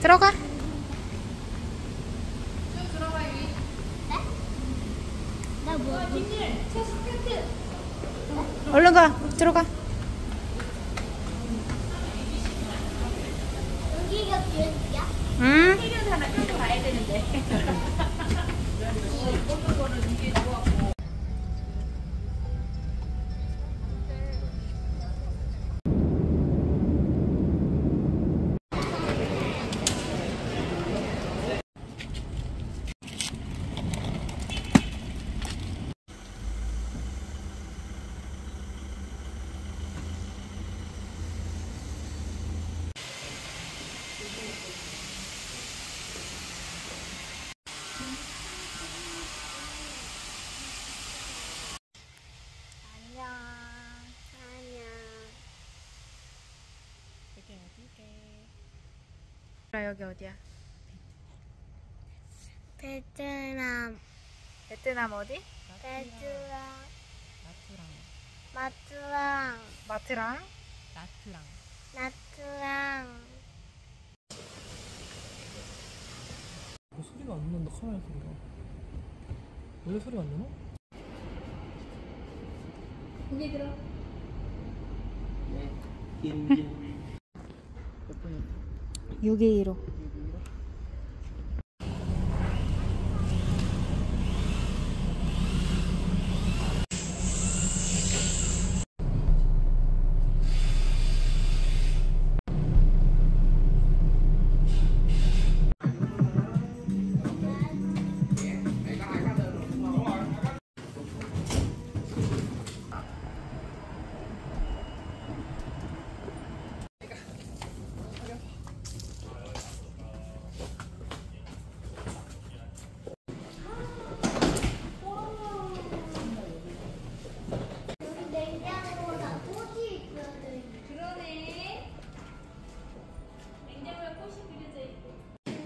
들어가. 나 뭐? 저 스케트. 얼른 가. 들어가. 여기가 비행기야? 응? 해변 하나 끌고 가야 되는데. 어떤 거는 이게 좋았고. 여기 어디야? 베트남. 베트남 어디? 베트남. 나트랑. 마트랑. 마트랑? 나트랑. 나트랑. 소리가 안 난다, 카메라 소리가. 원래 소리가 안 나나? 고개 들어. 몇 분이었지? 621호. 냉장고가 꽃이 있거든. 그러네. 냉장고에 꽃이 그려져 있고.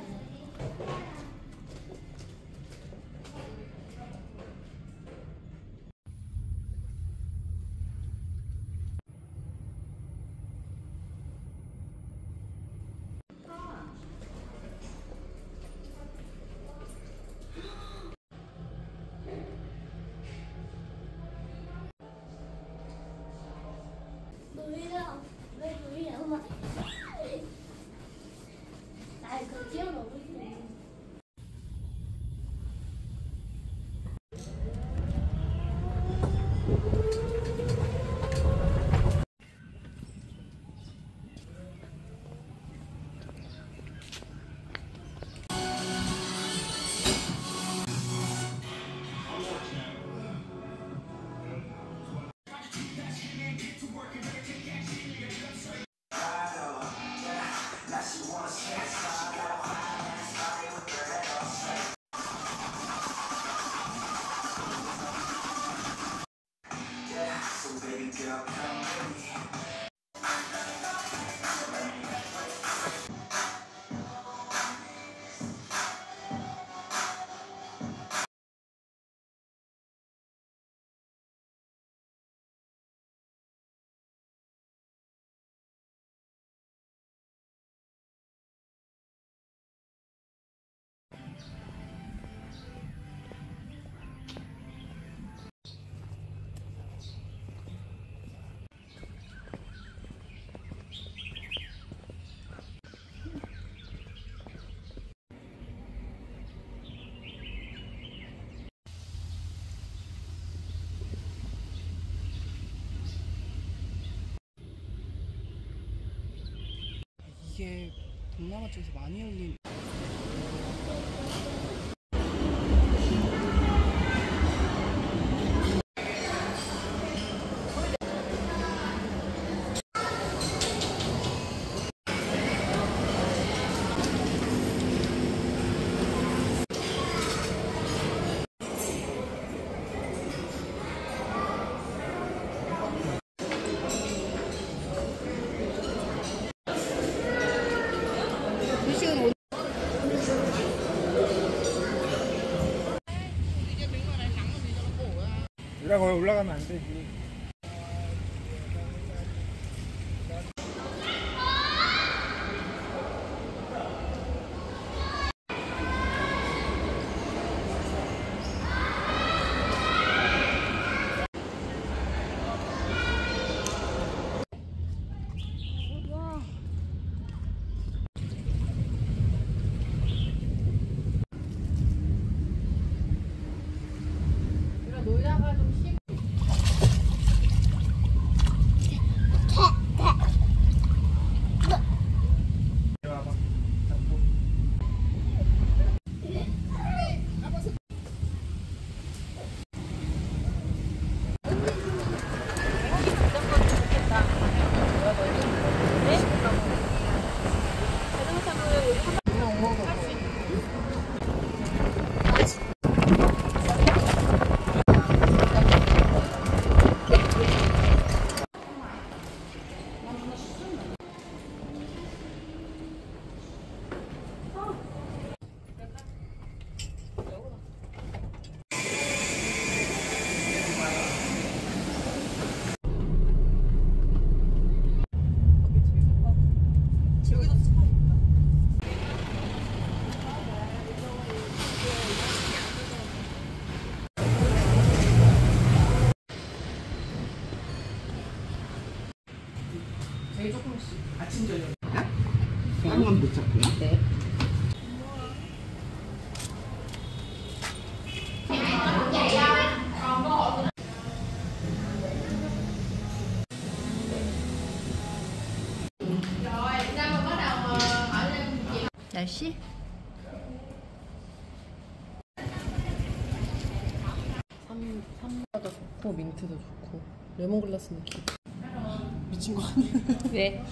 놀이랑 왜 놀이랑 엄마? 나 이거 뛰어넘고 싶네. 이게 동남아 쪽에서 많이 열린 우리가 거기 올라가면 안 되지. 한번 붙였구나. 네. 날씨? 산마다 좋고 민트도 좋고 레몬글라스 느낌. 미친 거 아니야? 왜?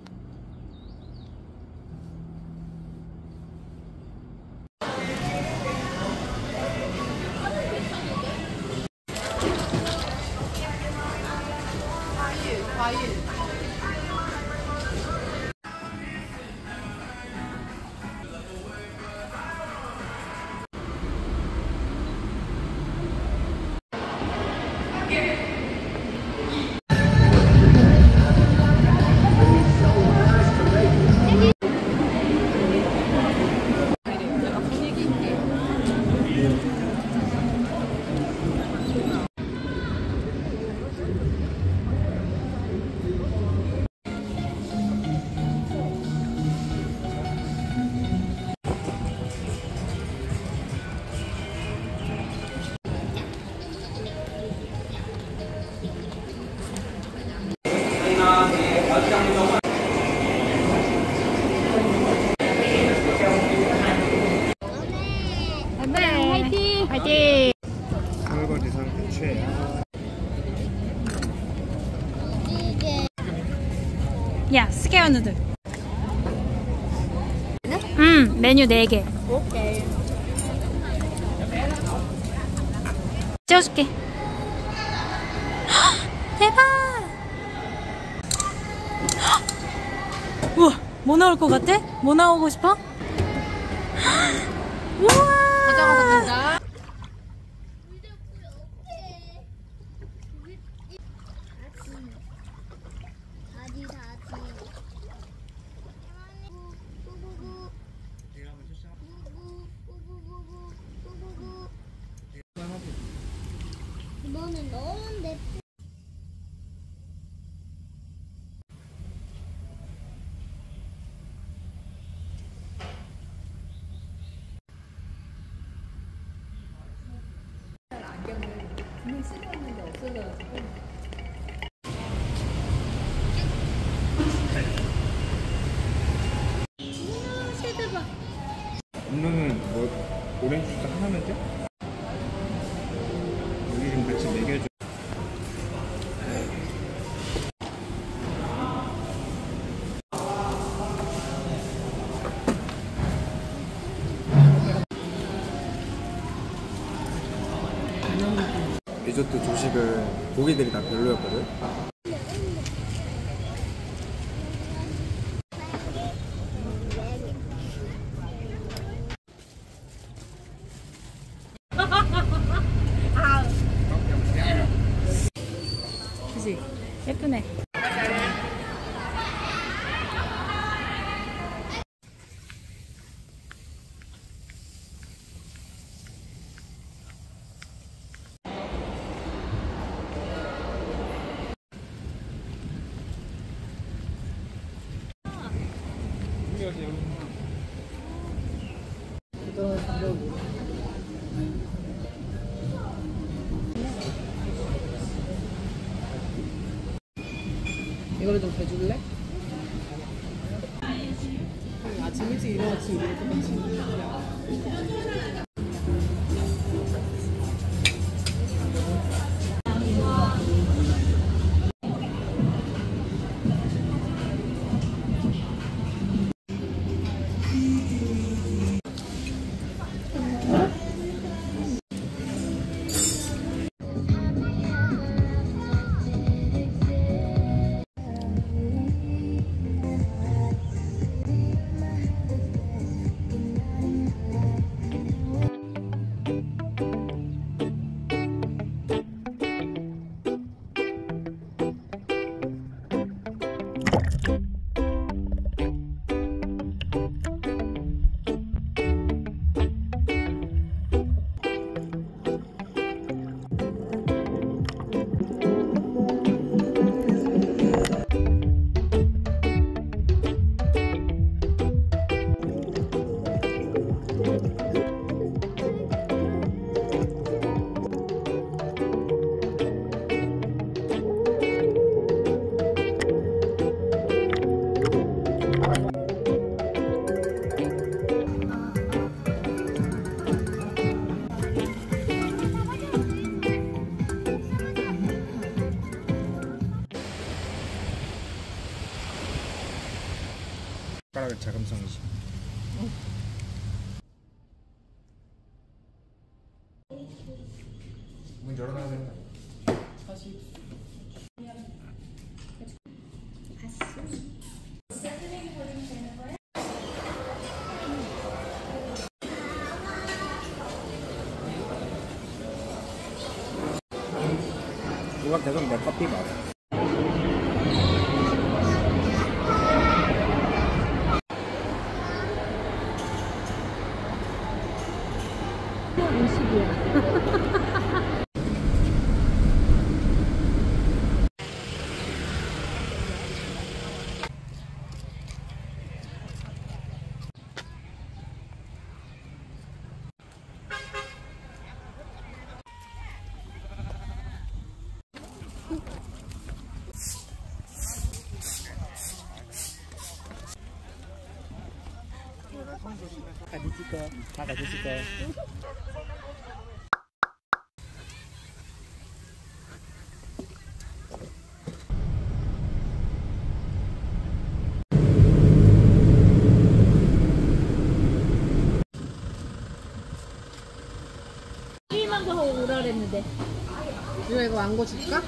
화이팅! 화이팅! 설거지 상태 최악. 야, 스퀘어 누들. 메뉴 4개. 오케이. 찍어줄게. 대박! 우와, 뭐 나올 것 같아? 뭐 나오고 싶어? 우와! 가져가서 든다. 이거는 넣었는데. 분명 쓰고 있는데 없어져가지고. 음료는 뭐 오렌지 주스 하나면 돼? 우리 좀 같이 먹여줘. 리조트 조식은 고기들이 다 별로였거든? 그치? 예쁘네. 이거를 좀 대줄래? 아침 일찍 일어났지 우리 똑같이. 젓가락은 자금성이지. 문 열어놔야 되는 거 아니야? 다시. 누가 계속 내 커피 봐. 같이 찍어. 다 같이 찍어. 피만 더 오라 그랬는데. 유아 이거 왕고 줄까?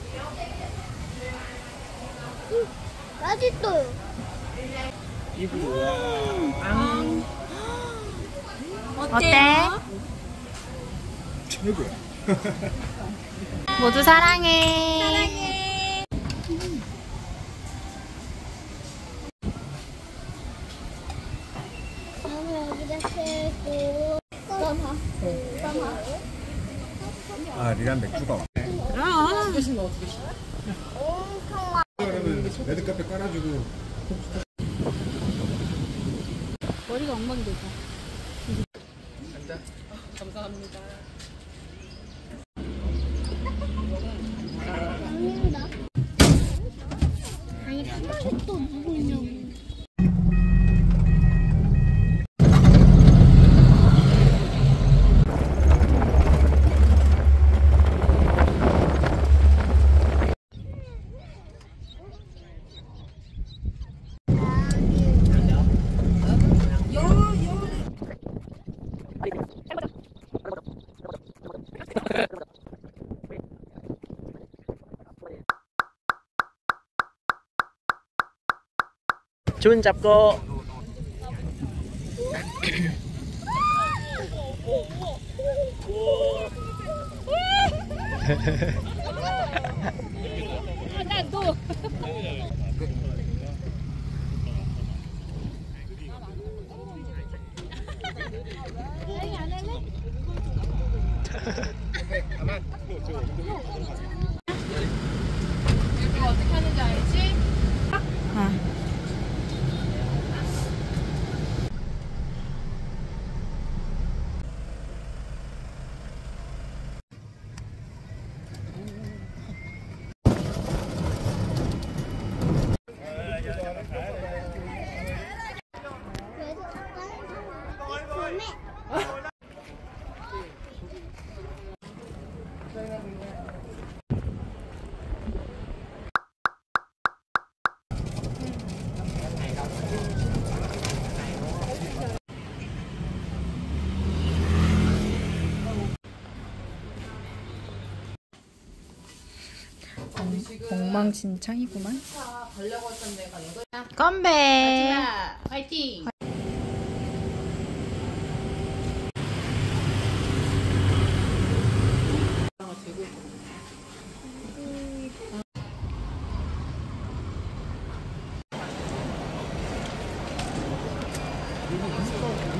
맛있어요. 어때? 최고야. 모두 사랑해. 다음에 여기다 세고. 아, 리란 맥주가 와. 두 개씩 넣어, 두 개씩. 그러면 레드카페 깔아주고. 머리가 엉망이 되죠. 앉아. 감사합니다. 아닙니다. 아니, 또 누구 있냐고. 준 잡고. 이거 어떻게 하는지 알지? 엉망진창이구만. 가려고 했던 데가 이거야. 건배. 파이팅! 되고